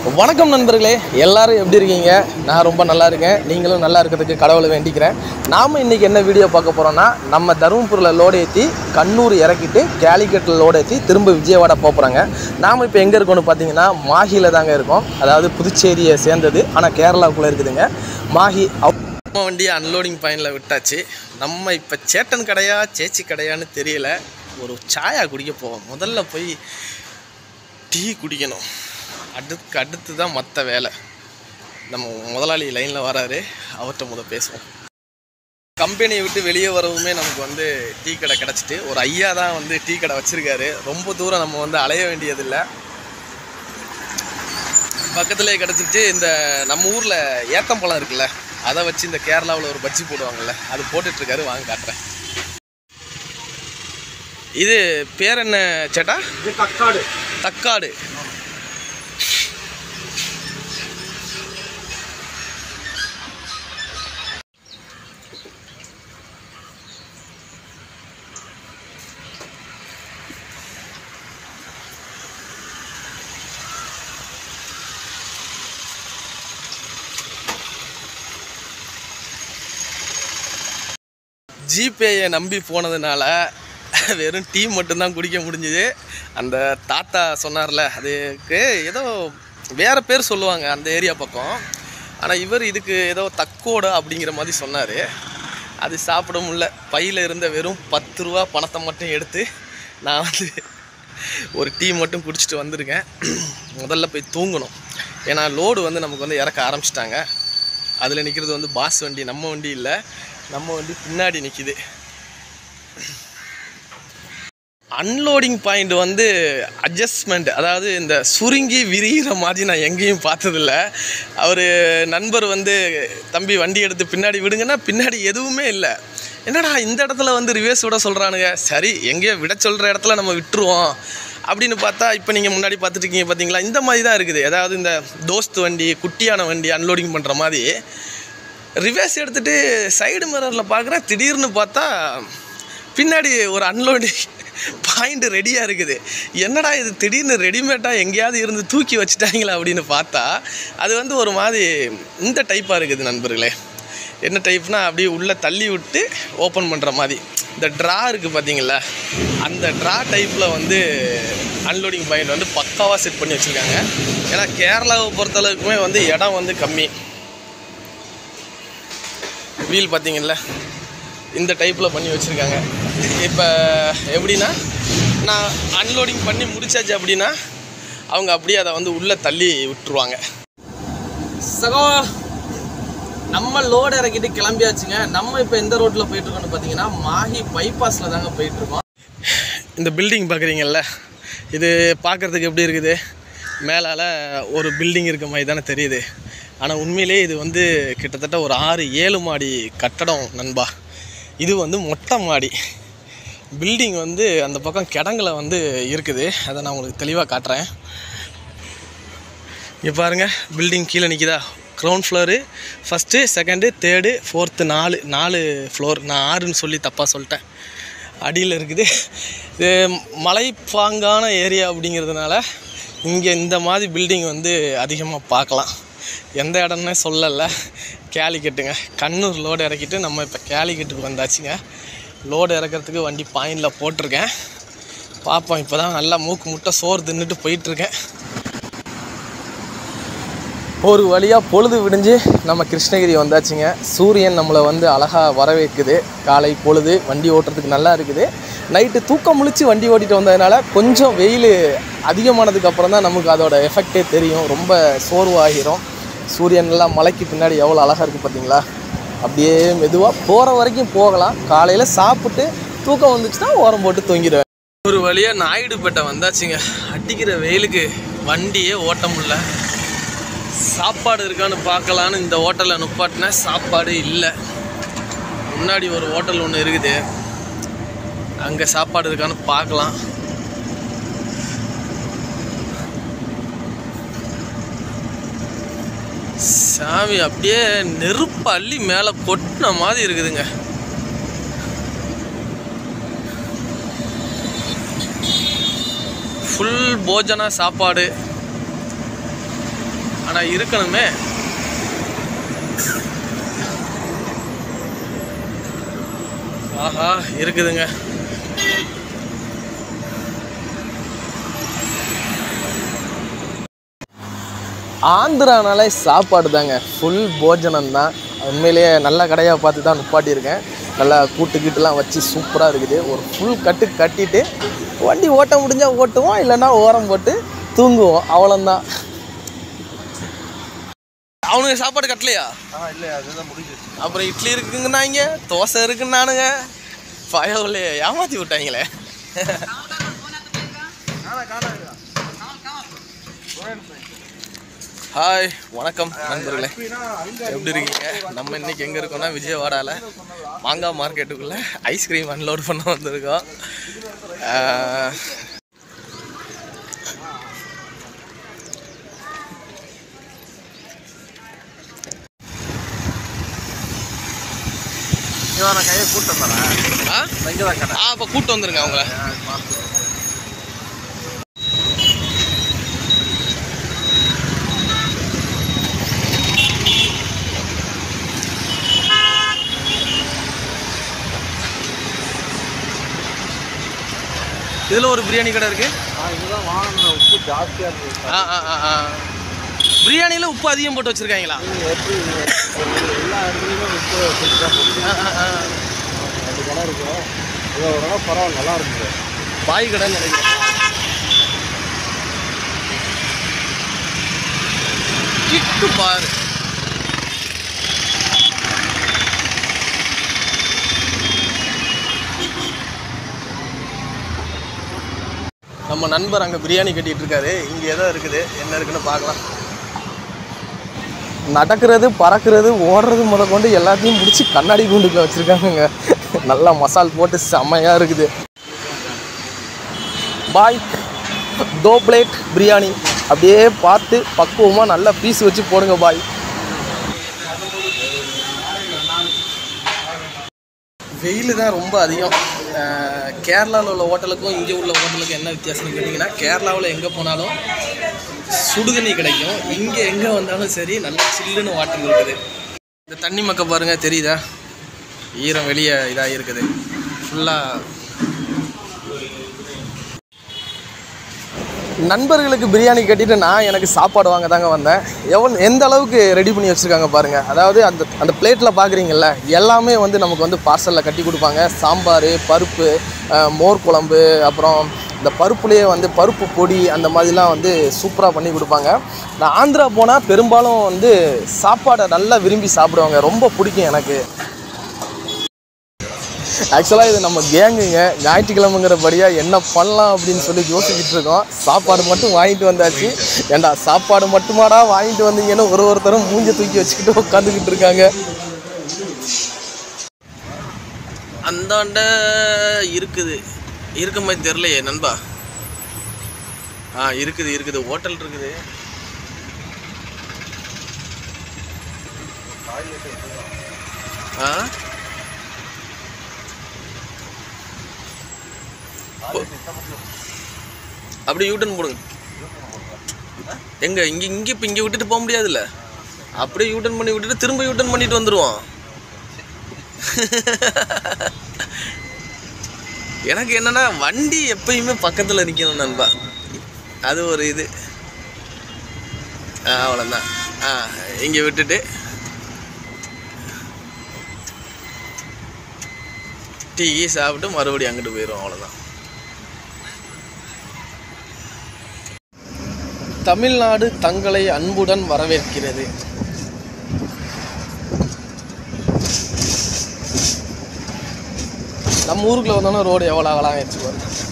வணக்கம் நண்பர்களே, எல்லாரும் எப்படி இருக்கீங்க? நான் ரொம்ப நல்லா இருக்கேன். நீங்களும் நல்லா இருக்கிறதுக்கு கடவுளை வேண்டிக்கிறேன். நாம் இன்றைக்கி என்ன வீடியோ பார்க்க போகிறோன்னா, நம்ம தருமபுரியில் லோடு ஏற்றி கண்ணூர் இறக்கிட்டு கேலிக்கட்டில் லோடு ஏற்றி திரும்ப விஜயவாடா போகிறாங்க. நாம் இப்போ எங்கே இருக்கோன்னு பார்த்தீங்கன்னா மாஹியில் தாங்க இருக்கோம். அதாவது புதுச்சேரியை சேர்ந்தது, ஆனால் கேரளாவுக்குள்ளே இருக்குதுங்க மாஹி. நம்ம வண்டியை அன்லோடிங் பாயிண்டில் விட்டாச்சு. நம்ம இப்போ சேட்டன் கடையா சேச்சி கடையான்னு தெரியல. ஒரு சாயா குடிக்க போவோம். முதல்ல போய் டீ குடிக்கணும். அடுத்து தான் மற்ற வேலை. நம்ம முதலாளி லைனில் வராரு, அவர்கிட்ட பேசுவோம். கம்பெனியை விட்டு வெளியே வரவுமே நமக்கு டீ கடை கிடச்சிட்டு, ஒரு ஐயா தான் டீ கடை வச்சுருக்காரு. ரொம்ப தூரம் நம்ம அலைய வேண்டியதில்லை, பக்கத்துலேயே கிடச்சிட்டு. இந்த நம்ம ஊரில் ஏத்தம்பழம் இருக்குல்ல, அதை வச்சு இந்த கேரளாவில் ஒரு பஜ்ஜி போடுவாங்கள்ல, அது போட்டுட்ருக்காரு. வாங்க காட்டுறேன். இது பேர் என்ன சேட்டா? இது தக்காடு. தக்காடு. ஜிபேயை நம்பி போனதுனால வெறும் டீ மட்டும்தான் குடிக்க முடிஞ்சுது. அந்த தாத்தா சொன்னார்ல, அதுக்கு ஏதோ வேறு பேர் சொல்லுவாங்க அந்த ஏரியா பக்கம். ஆனால் இவர் இதுக்கு ஏதோ தக்கோடு அப்படிங்கிற மாதிரி சொன்னார். அது சாப்பிட முடியல. பையில் இருந்த வெறும் 10 ரூபா பணத்தை மட்டும் எடுத்து நான் ஒரு டீ மட்டும் குடிச்சிட்டு வந்திருக்கேன். முதல்ல போய் தூங்கணும். ஏன்னா லோடு நமக்கு இறக்க ஆரம்பிச்சிட்டாங்க. அதில் நிற்கிறது பாஸ் வண்டி, நம்ம வண்டி இல்லை. நம்ம வண்டி பின்னாடி நிற்கிது. அன்லோடிங் பாயிண்ட் அட்ஜஸ்ட்மெண்ட், அதாவது இந்த சுருங்கி விரிகிற மாதிரி நான் எங்கேயும் பார்த்ததில்ல. அவர் நண்பர் தம்பி வண்டி எடுத்து பின்னாடி விடுங்கன்னா பின்னாடி எதுவுமே இல்லை. என்னடா இந்த இடத்துல ரிவேர்ஸ் விட சொல்கிறானுங்க. சரி, எங்கேயோ விட சொல்கிற இடத்துல நம்ம விட்டுருவோம் அப்படின்னு பார்த்தா, இப்போ நீங்கள் முன்னாடி பார்த்துட்ருக்கீங்க பார்த்தீங்களா, இந்த மாதிரி தான் இருக்குது. அதாவது இந்த தோஸ்து வண்டி, குட்டியான வண்டி அன்லோடிங் பண்ணுற மாதிரி ரிவர்ஸ் எடுத்துகிட்டு சைடு மிரரில் பார்க்குறேன். திடீர்னு பார்த்தா பின்னாடி ஒரு அன்லோடிங் பாயிண்ட் ரெடியாக இருக்குது. என்னடா இது திடீர்னு ரெடிமேடாக எங்கேயாவது இருந்து தூக்கி வச்சுட்டாங்களா அப்படின்னு பார்த்தா, அது ஒரு மாதிரி இந்த டைப்பாக இருக்குது நண்பர்களே. என்ன டைப்னா, அப்படியே உள்ளே தள்ளி விட்டு ஓப்பன் பண்ணுற மாதிரி இந்த ட்ரா இருக்குது பார்த்தீங்களா, அந்த ட்ரா டைப்பில் அன்லோடிங் பாயிண்ட் பக்காவாக செட் பண்ணி வச்சுருக்காங்க. ஏன்னா கேரளாவை பொறுத்தளவுக்குமே இடம் கம்மி. வீல் பார்த்தீங்கல்ல, இந்த டைப்பில் பண்ணி வச்சுருக்காங்க. இப்போ எப்படின்னா, நான் அன்லோடிங் பண்ணி முடிச்சாச்சு அப்படின்னா அவங்க அப்படியே அதை உள்ளே தள்ளி விட்டுருவாங்க. சகோ, நம்ம லோடு இறக்கிட்டு கிளம்பியாச்சுங்க. நம்ம இப்போ எந்த ரோட்டில் போயிட்டுருக்கோன்னு பார்த்தீங்கன்னா மாஹி பைபாஸில் தாங்க போயிட்டுருக்கோம். இந்த பில்டிங் பார்க்குறீங்கல்ல, இது பார்க்குறதுக்கு எப்படி இருக்குது? மேலால் ஒரு பில்டிங் இருக்க மாதிரி தானே தெரியுது. ஆனால் உண்மையிலே இது கிட்டத்தட்ட ஒரு 6-7 மாடி கட்டடம் நண்பா. இது மொட்டை மாடி பில்டிங். அந்த பக்கம் கிடங்குல இருக்குது. அதை நான் உங்களுக்கு தெளிவாக காட்டுறேன். இங்கே பாருங்கள், பில்டிங் கீழே நிற்கிதா? Ground floor, first, second, third, fourth, 4 floor. நான் 6ன்னு சொல்லி தப்பாக சொல்லிட்டேன். அடியில் இருக்குது. இது மலைப்பாங்கான ஏரியா அப்படிங்கிறதுனால இங்கே இந்த மாதிரி பில்டிங் அதிகமாக பார்க்கலாம். எந்த இடம்னே சொல்லலை, கேலிக்கட்டுங்க. கண்ணூர் லோடு இறக்கிட்டு நம்ம இப்போ கேலிக்கட்டுக்கு வந்தாச்சுங்க. லோடு இறக்கிறதுக்கு வண்டி பாயிண்டில் போட்டிருக்கேன். பார்ப்போம். இப்போ தான் நல்லா மூக்கு முட்டை சோறு தின்னுட்டு போயிட்டுருக்கேன். ஒரு வழியாக பொழுது விடிஞ்சு நம்ம கிருஷ்ணகிரி வந்தாச்சுங்க. சூரியன் நம்மளை அழகாக வரவேற்குது. காலை பொழுது வண்டி ஓட்டுறதுக்கு நல்லா இருக்குது. நைட்டு தூக்கம் முழிச்சு வண்டி ஓட்டிகிட்டு வந்ததுனால கொஞ்சம் வெயில் அதிகமானதுக்கப்புறம் தான் நமக்கு அதோட எஃபெக்டே தெரியும். ரொம்ப சோர்வாகிரும். சூரியன்லாம் மலைக்கு பின்னாடி எவ்வளோ அழகாக இருக்குது பார்த்தீங்களா? அப்படியே மெதுவாக போகிற வரைக்கும் போகலாம். காலையில் சாப்பிட்டு தூக்கம் வந்துச்சுன்னா ஓரம் போட்டு தூங்கிடுவேன். ஒரு வழியாக நாயுடுபேட்டை வந்தாச்சுங்க. அடிக்கிற வெயிலுக்கு வண்டியே ஓட்ட முடியல. சாப்பாடு இருக்கான்னு பார்க்கலான்னு இந்த ஹோட்டலில் நுப்பாட்டினேன். சாப்பாடு இல்லை. முன்னாடி ஒரு ஹோட்டல் ஒன்று இருக்குது, அங்கே சாப்பாடு இருக்கான்னு பார்க்கலாம். சாமி, அப்படியே நெருப்பு அள்ளி மேலே கொட்டின மாதிரி இருக்குதுங்க. ஃபுல் போஜன சாப்பாடு. இருக்கணுமே. ஆஹா இருக்குதுங்க. ஆந்திரானாலே சாப்பாடு தாங்க, ஃபுல் போஜனம் தான். உண்மையிலேயே நல்ல கடையாக பார்த்து தான் நிப்பாட்டியிருக்கேன். நல்லா கூட்டுக்கிட்டுலாம் வச்சு சூப்பராக இருக்குது. ஒரு ஃபுல் கட்டு கட்டிட்டு வண்டி ஓட்ட முடிஞ்சால் ஓட்டுவோம், இல்லைன்னா ஓரம் போட்டு தூங்குவோம், அவ்வளோந்தான். அவனுங்க சாப்பாடு கட்டலையா? இல்லை, அதுதான் முடிஞ்சு. அப்புறம் இட்லி இருக்குங்கன்னாங்க, தோசை இருக்குன்னானுங்க. பயவுலையே ஏமாற்றி விட்டாங்களே. ஹாய், வணக்கம் நண்பர்களே, எப்படி இருக்கீங்க? நம்ம இன்னைக்கு எங்கே இருக்கோம்னா விஜயவாடாவில் மாங்காய் மார்க்கெட்டுக்குள்ளே ஐஸ்கிரீம் அன்லோட் பண்ண வந்திருக்கோம். நான் கையை கூட்டு வந்துடுறேன். இங்கே தான் கடை. அப்போ கூப்பிட்டு வந்துருங்க அவங்கள. இதில் ஒரு பிரியாணி கடை இருக்கு. இதுதான் வாங்கின உப்பு ஜாஸ்தியாக இருக்குது. பிரியாணியில் உப்பு அதிகம் போட்டு வச்சுருக்காங்களா? எப்படி எல்லா இடத்துலையுமே உப்பு போட்டு தான் போட்டு அந்த கடை இருக்கும். இது ஓரளவு பரவாயில்ல, நல்லா இருக்குது. பாய் கடைன்னு நினைக்கிறேன். கிட்டு பாரு. நம்ம நண்பர் அங்கே பிரியாணி கட்டிகிட்டு இருக்காரு. இங்கே எதோ இருக்குது, என்ன இருக்குன்னு பார்க்கலாம். நடக்கிறது, பறக்கிறது, ஓடுறது முத கொண்டு எல்லாத்தையும் முடிச்சு கண்ணாடி கூண்டுக்குள்ள வச்சுருக்காங்க. நல்லா மசால் போட்டு செம்மையாக இருக்குது. பாய் 2 பிளேட் பிரியாணி அப்படியே பார்த்து பக்குவமாக நல்லா பீஸ் வச்சு போடுங்க பாய். வெயில் தான் ரொம்ப அதிகம். கேரளாவில் உள்ள ஹோட்டலுக்கும் இங்கே உள்ள ஹோட்டலுக்கும் என்ன வித்தியாசம்னு கேட்டிங்கன்னா, கேரளாவில் எங்கே போனாலும் சுடுதண்ணி கிடைக்கும். இங்கே எங்கே வந்தாலும் சரி நல்லா சில்லுன்னு வாட்டர் இருக்குது. இந்த தண்ணி மக்க பாருங்கள், தெரியுதா? ஈரம் வெளியே இதாக இருக்குது ஃபுல்லாக. நண்பர்களுக்கு பிரியாணி கட்டிட்டு நான் எனக்கு சாப்பாடு வாங்க தாங்க வந்தேன். எந்த அளவுக்கு ரெடி பண்ணி வச்சுருக்காங்க பாருங்கள். அதாவது அந்த பிளேட்டில் பார்க்குறீங்கல்ல, எல்லாமே வந்து நமக்கு வந்து பார்சலில் கட்டி கொடுப்பாங்க. சாம்பார், பருப்பு, மோர் குழம்பு, அப்புறம் இந்த பருப்புலேயே வந்து பருப்பு பொடி, அந்த மாதிரிலாம் வந்து சூப்பராக பண்ணி கொடுப்பாங்க. நான் ஆந்திரா போனால் பெரும்பாலும் வந்து சாப்பாடை நல்லா விரும்பி சாப்பிடுவாங்க, ரொம்ப பிடிக்கும் எனக்கு. ஆக்சுவலாக இது நம்ம கேங்குங்க. ஞாயிற்றுக்கிழமைங்கிறபடியாக என்ன பண்ணலாம் அப்படின்னு சொல்லி யோசிச்சுட்டு இருக்கோம். சாப்பாடு மட்டும் வாங்கிட்டு வந்தாச்சு. ஏண்டா சாப்பாடு மட்டுமாடா வாங்கிட்டு வந்தீங்கன்னு ஒருத்தரும் மூஞ்ச தூக்கி வச்சுக்கிட்டு உட்காந்துக்கிட்டு இருக்காங்க. அந்தாண்ட இருக்குது, இருக்க மாதிரி தெரிலையே நண்பா. இருக்குது ஹோட்டல் இருக்குது. அப்படி யூட்டன் போடுங்க. எங்க இங்கே இப்போ இங்கே விட்டுட்டு போக முடியாதுல்ல, அப்படியே யூட்டன் பண்ணி விட்டுட்டு திரும்ப யூட்டன் பண்ணிட்டு வந்துடுவோம். எனக்கு என்னன்னா வண்டி எப்பயுமே பக்கத்தில் நிற்கணும் நண்பா, அது ஒரு இது. அவ்வளோதான். இங்கே விட்டுட்டு டீ சாப்பிட்டு மறுபடியும் அங்கிட்டு போயிடும், அவ்வளோதான். தமிழ்நாடு தங்களை அன்புடன் வரவேற்கிறது. நம்ம ஊருக்குள்ள வந்தோன்னா ரோடு எவ்வளோ அகலாம் வச்சுக்குவாங்க.